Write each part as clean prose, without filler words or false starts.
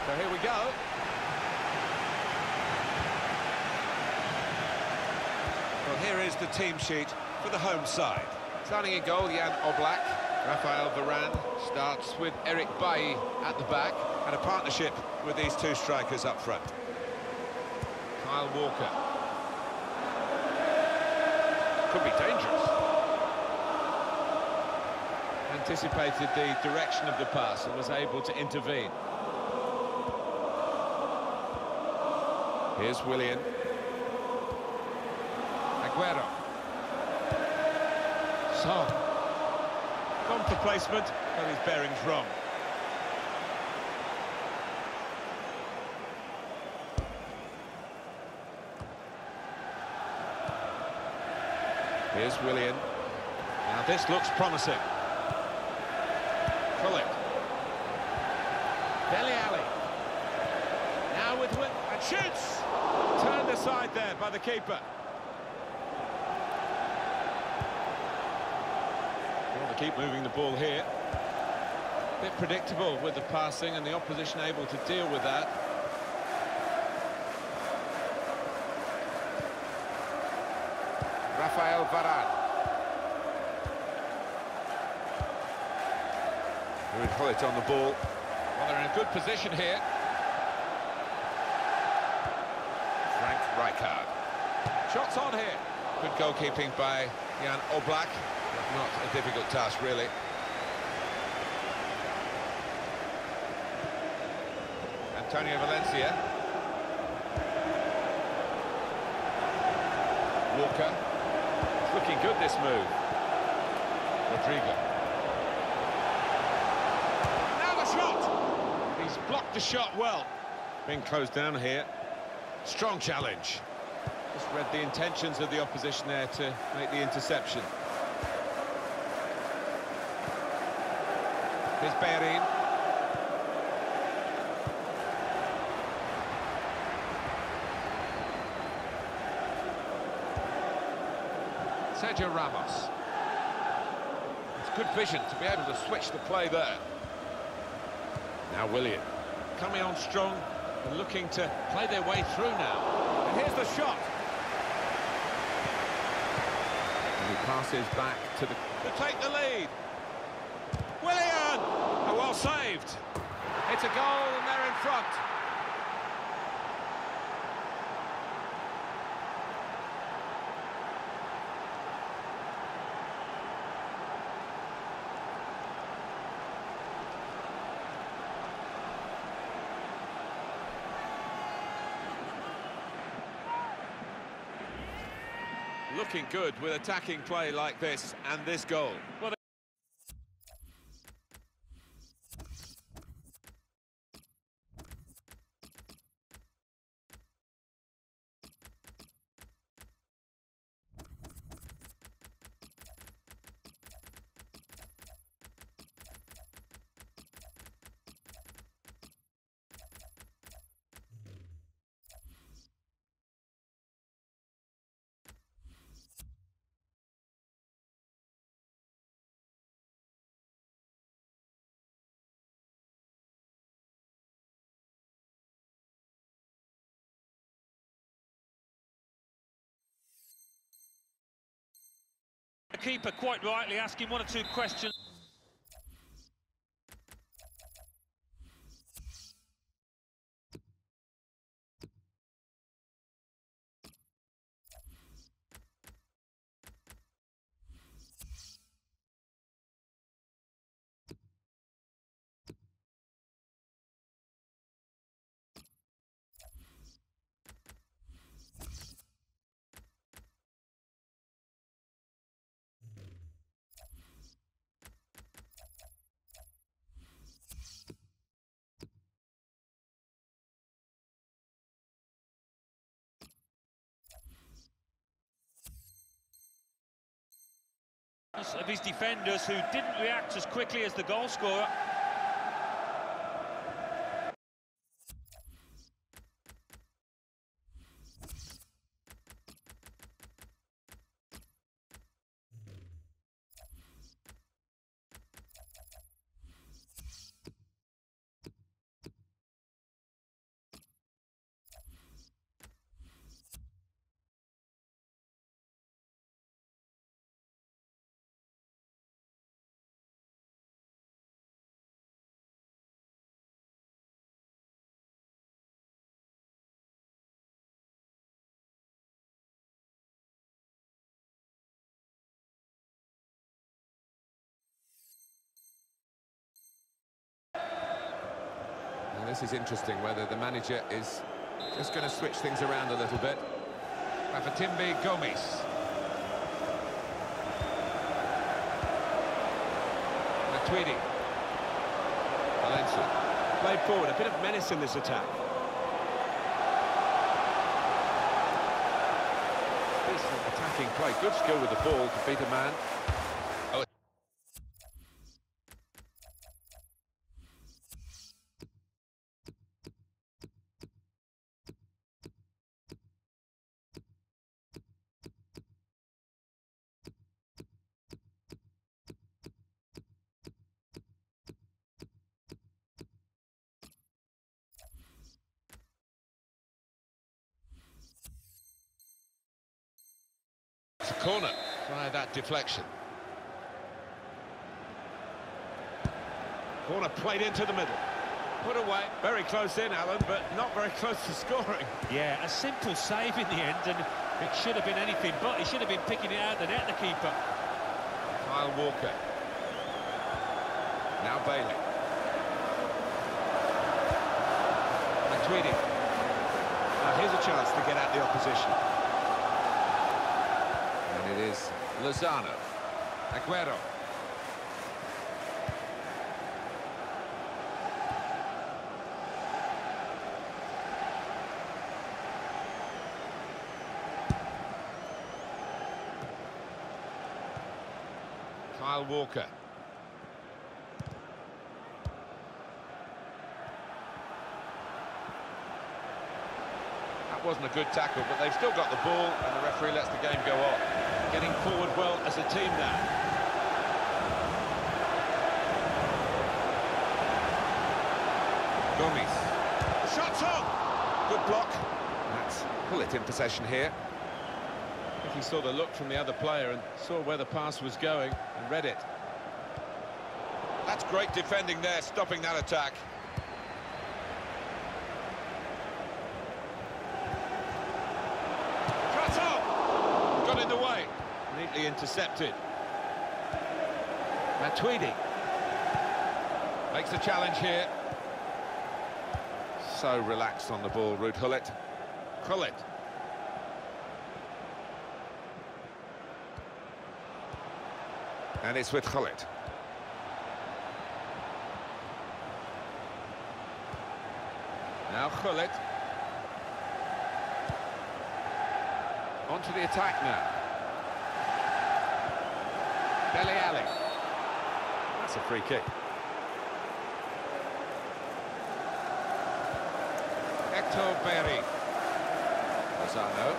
So here we go. Well, here is the team sheet for the home side. Starting in goal, Jan Oblak. Rafael Varane starts with Eric Bailly at the back, and a partnership with these two strikers up front. Kyle Walker. Could be dangerous. Anticipated the direction of the pass and was able to intervene. Here's Willian. Aguero. Son. Gone for placement, but his bearing's wrong. Here's Willian. Now this looks promising. Gullit. Dele Alli. Now with Wick and shoots! Turned aside there by the keeper. Well, they keep moving the ball here. Bit predictable with the passing and the opposition able to deal with that. Rafael Varane. With Gullit on the ball. Well, they're in a good position here. Frank Rijkaard. Shots on here. Good goalkeeping by Jan Oblak. But not a difficult task, really. Antonio Valencia. Walker. It's looking good, this move. Rodrigo. Now the shot! He's blocked the shot well. Being closed down here. Strong challenge. Just read the intentions of the opposition there to make the interception. Here's Bellerin. Sergio Ramos. It's good vision to be able to switch the play there. Now Willian. Coming on strong and looking to play their way through now. And here's the shot. And he passes back to take the lead. Willian! Oh, well saved. It's a goal and they're in front. Looking good with attacking play like this and this goal. Well, the keeper quite rightly asking one or two questions. Of his defenders who didn't react as quickly as the goal scorer. And this is interesting, whether the manager is just going to switch things around a little bit. Rafatimbi Gomes. Matuidi. Valencia. Played forward, a bit of menace in this attack. Decent attacking play, good skill with the ball to beat a man. Oh. It's a corner via that deflection. Corner played into the middle. Put away. Very close in, Alan, but not very close to scoring. Yeah, a simple save in the end, and it should have been anything but. He should have been picking it out of the net, the keeper. Kyle Walker. Now Bailey. Matuidi. Now here's a chance to get at the opposition. And it is Lozano. Aguero. Kyle Walker. That wasn't a good tackle, but they've still got the ball, and the referee lets the game go on. Getting forward well as a team now. Gomes. The shot's on! Good block. That's Gullit in possession here. I think he saw the look from the other player and saw where the pass was going and read it. That's great defending there, stopping that attack. Prato! Got in the way. Neatly intercepted. Matuidi. Makes the challenge here. So relaxed on the ball, Ruud Gullit. Gullit. And it's with Gullit. Now Gullit. On to the attack now. Dele Alli. That's a free kick. Hector Berry. Lozano.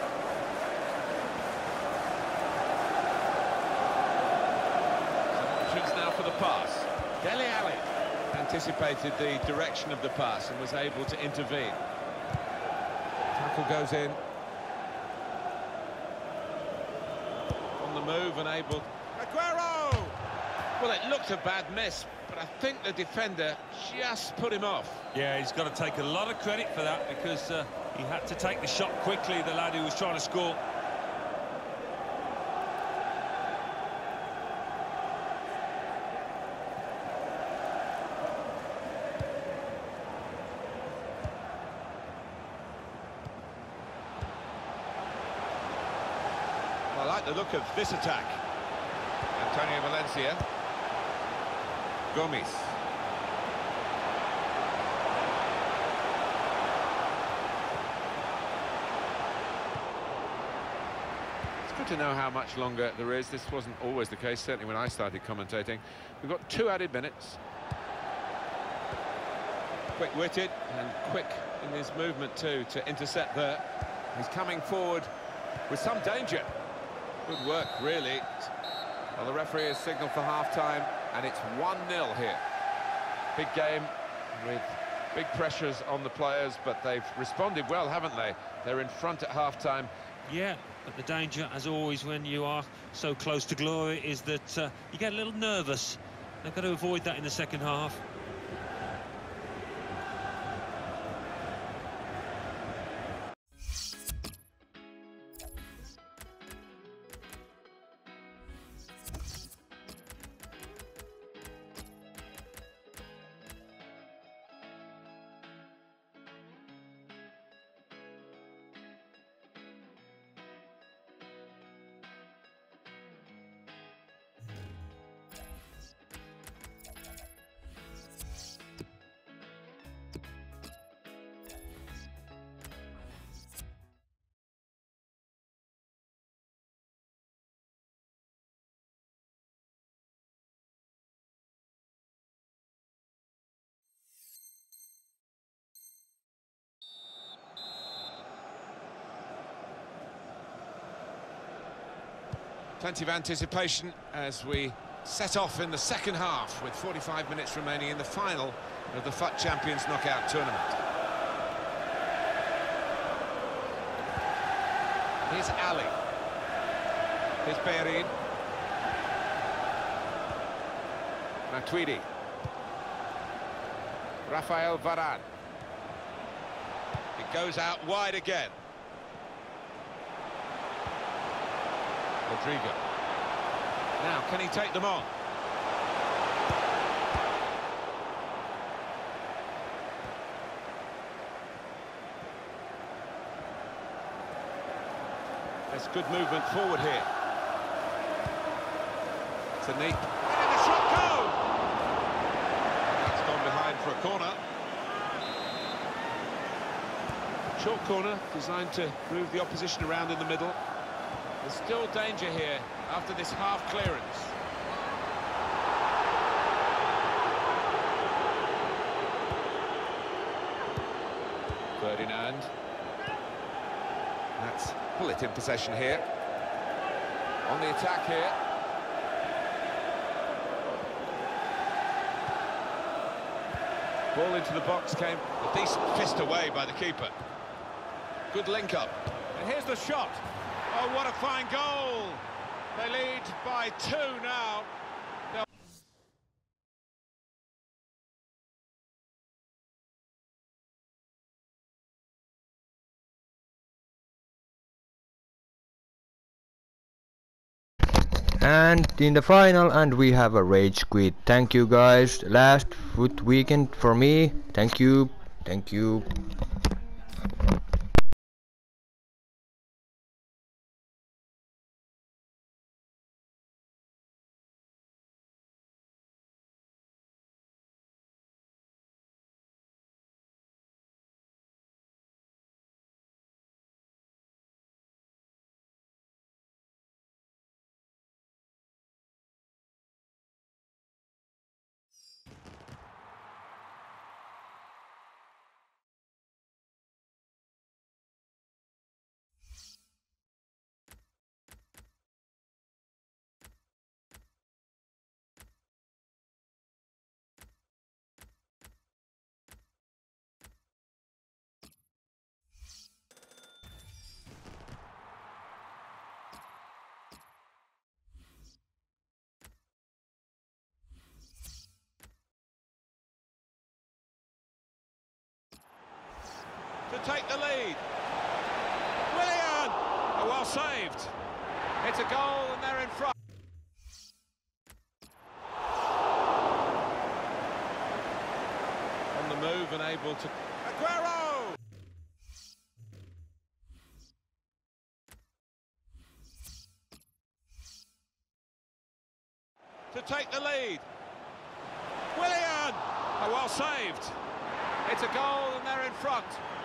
Some options now for the pass. Dele Alli anticipated the direction of the pass and was able to intervene. Tackle goes in. On the move and able... Aguero! Well, it looked a bad miss, but I think the defender just put him off. Yeah, he's got to take a lot of credit for that, because he had to take the shot quickly, the lad who was trying to score. I like the look of this attack. Antonio Valencia. Gomes. It's good to know how much longer there is. This wasn't always the case, certainly when I started commentating. We've got 2 added minutes. Quick-witted and quick in his movement too to intercept there. He's coming forward with some danger. Good work, really. Well, the referee has signalled for half-time, and it's 1-0 here. Big game with big pressures on the players, but they've responded well, haven't they? They're in front at half-time. Yeah, but the danger, as always, when you are so close to glory, is that you get a little nervous. They've got to avoid that in the second half. Plenty of anticipation as we set off in the second half with 45 minutes remaining in the final of the FUT Champions Knockout Tournament. Here's Ali. Here's Bellerin. Matuidi. Rafael Varane. It goes out wide again. Rodrigo. Now, can he take them on? There's good movement forward here. It's a neat... And the shot go! That's gone behind for a corner. Short corner, designed to move the opposition around in the middle. There's still danger here after this half clearance. Ferdinand. That's Gullit in possession here. On the attack here. Ball into the box came. A decent fist away by the keeper. Good link up. And here's the shot. Oh, what a fine goal! They lead by 2 now. And in the final, and we have a rage quit. Thank you guys. Last FUT weekend for me. Thank you. Thank you. To take the lead. Willian! Oh, well saved. It's a goal and they're in front. On the move and able to... Aguero! To take the lead. Willian! Oh, well saved. It's a goal and they're in front.